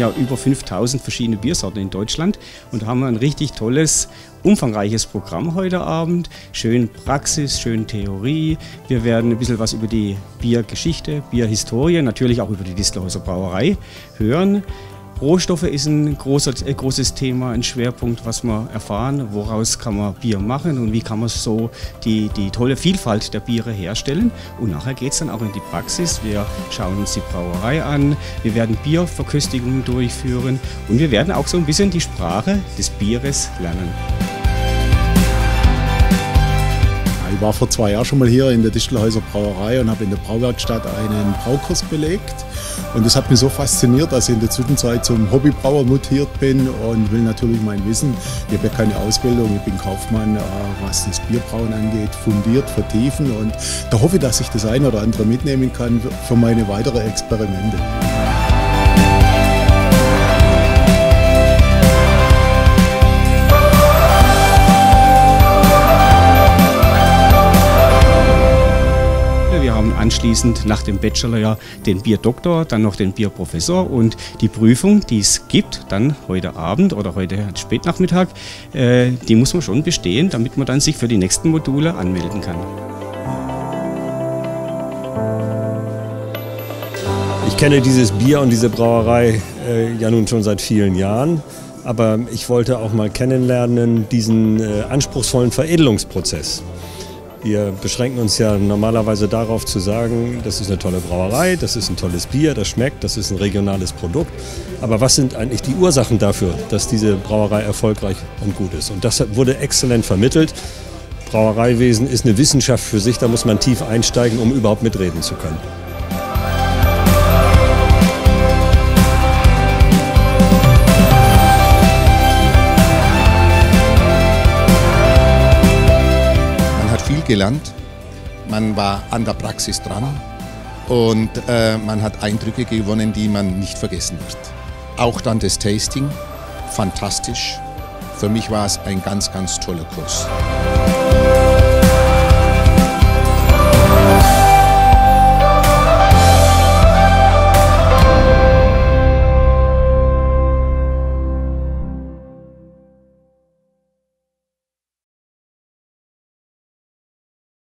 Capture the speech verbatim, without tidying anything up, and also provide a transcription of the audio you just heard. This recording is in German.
ja über fünftausend verschiedene Biersorten in Deutschland und da haben wir ein richtig tolles, umfangreiches Programm heute Abend. Schön Praxis, schön Theorie. Wir werden ein bisschen was über die Biergeschichte, Bierhistorie, natürlich auch über die Distelhäuser Brauerei hören. Rohstoffe ist ein großer, äh, großes Thema, ein Schwerpunkt, was wir erfahren. Woraus kann man Bier machen und wie kann man so die, die tolle Vielfalt der Biere herstellen. Und nachher geht es dann auch in die Praxis. Wir schauen uns die Brauerei an, wir werden Bierverköstigungen durchführen und wir werden auch so ein bisschen die Sprache des Bieres lernen. Ich war vor zwei Jahren schon mal hier in der Distelhäuser Brauerei und habe in der Brauwerkstatt einen Braukurs belegt. Und das hat mich so fasziniert, dass ich in der Zwischenzeit zum Hobbybrauer mutiert bin und will natürlich mein Wissen. Ich habe ja keine Ausbildung, ich bin Kaufmann, was das Bierbrauen angeht, fundiert, vertiefen. Und da hoffe ich, dass ich das eine oder andere mitnehmen kann für meine weiteren Experimente. Wir haben anschließend nach dem Bachelor ja den Bierdoktor, dann noch den Bierprofessor und die Prüfung, die es gibt, dann heute Abend oder heute Spätnachmittag, äh, die muss man schon bestehen, damit man dann sich für die nächsten Module anmelden kann. Ich kenne dieses Bier und diese Brauerei äh, ja nun schon seit vielen Jahren, aber ich wollte auch mal kennenlernen diesen äh, anspruchsvollen Veredelungsprozess. Wir beschränken uns ja normalerweise darauf zu sagen, das ist eine tolle Brauerei, das ist ein tolles Bier, das schmeckt, das ist ein regionales Produkt. Aber was sind eigentlich die Ursachen dafür, dass diese Brauerei erfolgreich und gut ist? Und das wurde exzellent vermittelt. Brauereiwesen ist eine Wissenschaft für sich, da muss man tief einsteigen, um überhaupt mitreden zu können. Gelernt. Man war an der Praxis dran und äh, man hat Eindrücke gewonnen, die man nicht vergessen wird. Auch dann das Tasting, fantastisch. Für mich war es ein ganz, ganz toller Kurs.